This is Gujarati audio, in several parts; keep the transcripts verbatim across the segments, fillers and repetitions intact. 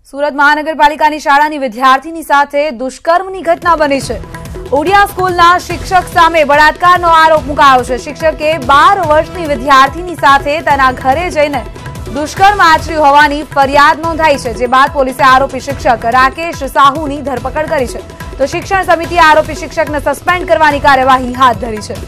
સુરત મહાનગરપાલિકાની શાળાની વિદ્યાર્થીની સાથે દુષ્કર્મની ઘટના બની છે। ઉડિયા સ્કૂલના શિક્ષક સામે બળાત્કારનો આરોપ મુકાયો છે। શિક્ષકે બાર વર્ષની વિદ્યાર્થીની સાથે તેના ઘરે જઈને દુષ્કર્મ આચર્યું હોવાની ફરિયાદ નોંધાઈ છે, જે બાદ પોલીસે આરોપી શિક્ષક રાકેશ સાહુની ધરપકડ કરી છે, તો શિક્ષણ સમિતિએ આરોપી શિક્ષકને સસ્પેન્ડ કરવાની કાર્યવાહી હાથ ધરી છે।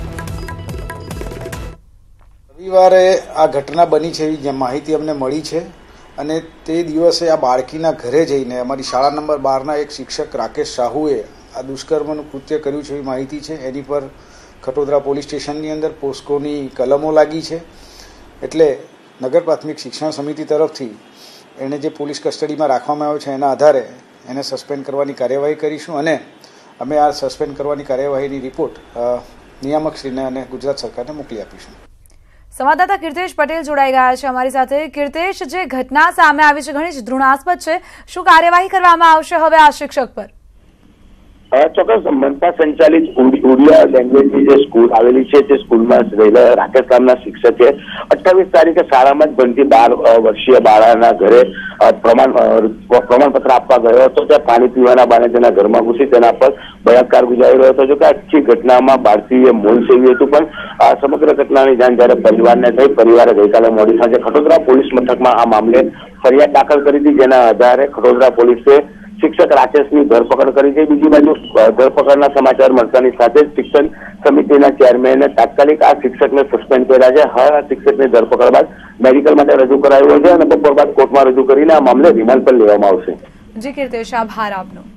રવિવારે આ ઘટના બની છે એવી માહિતી અમને મળી છે અને તે દિવસે આ બાળકીના ઘરે જઈને અમારી શાળા નંબર બારના એક શિક્ષક રાકેશ સાહુએ આ દુષ્કર્મનું કૃત્ય કર્યું છે એવી માહિતી છે। એની પર ખટોદરા પોલીસ સ્ટેશનની અંદર પોસ્કોની કલમો લાગી છે, એટલે નગર પ્રાથમિક શિક્ષણ સમિતિ તરફથી એને જે પોલીસ કસ્ટડીમાં રાખવામાં આવ્યો છે એના આધારે એને સસ્પેન્ડ કરવાની કાર્યવાહી કરીશું અને અમે આ સસ્પેન્ડ કરવાની કાર્યવાહીની રિપોર્ટ નિયામકશ્રીને અને ગુજરાત સરકારને મોકલી આપીશું। સંવાદદાતા કીર્તેશ પટેલ જોડાઈ ગયા છે અમારી સાથે। કીર્તેશ, જે ઘટના સામે આવી છે ઘણી જ ઘૃણાસ્પદ છે, શું કાર્યવાહી કરવામાં આવશે હવે આ શિક્ષક પર? ચોક્કસ મનપા સંચાલિત ઉડિયા લેંગ્વેજની જે સ્કૂલ આવેલી છે તે સ્કૂલમાં રહેલા રાકેશ નામના શિક્ષકે અઠ્ઠાવીસ તારીખે શાળામાં જ ભણતી બાર વર્ષીય બાળાના ઘરે પ્રમાણ પ્રમાણપત્ર આપવા ગયો હતો। ત્યાં પાણી પીવાના બહાને તેના ઘરમાં ઘૂસી તેના પર બળાત્કાર ગુજારી રહ્યો હતો। જો કે આખી ઘટનામાં ભારતીય મૂળ સેવી હતું, પણ આ સમગ્ર ઘટનાની જાણ જયારે પરિવારને થઈ, પરિવારે ગઈકાલે મોડી સાંજે ખટોદરા પોલીસ મથકમાં આ મામલે ફરિયાદ દાખલ કરી હતી, જેના આધારે ખટોદરા પોલીસે શિક્ષક રાકેશની ધરપકડ કરી છે। બીજી બાજુ ધરપકડના સમાચાર મળતાની સાથે જ શિક્ષણ સમિતિના ચેરમેને તાત્કાલિક આ શિક્ષકને સસ્પેન્ડ કર્યા છે। હાલ આ શિક્ષકની ધરપકડ બાદ મેડિકલ માટે રજૂ કરાયો છે અને બપોર બાદ કોર્ટમાં રજૂ કરીને આ મામલે રિમાન્ડ પર લેવામાં આવશે। જી કીર્તેશ, આભાર આપનો।